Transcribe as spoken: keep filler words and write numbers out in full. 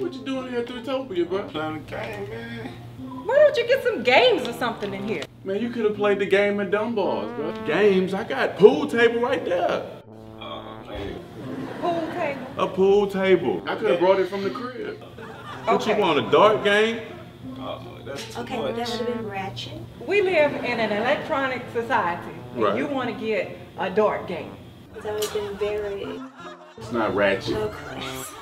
What you doing here at Utopia, bro? Playing a game, man. Why don't you get some games or something in here? Man, you could have played the game at Dunbar's, bro. Games? I got pool table right there. Oh, man. Pool table? A pool table. I could have brought it from the crib. What Okay. you want, a dart game? Oh, that's too Okay, much. but that would have been ratchet. We live in an electronic society, and Right. you want to get a dart game. That would have been very It's not ratchet. low class.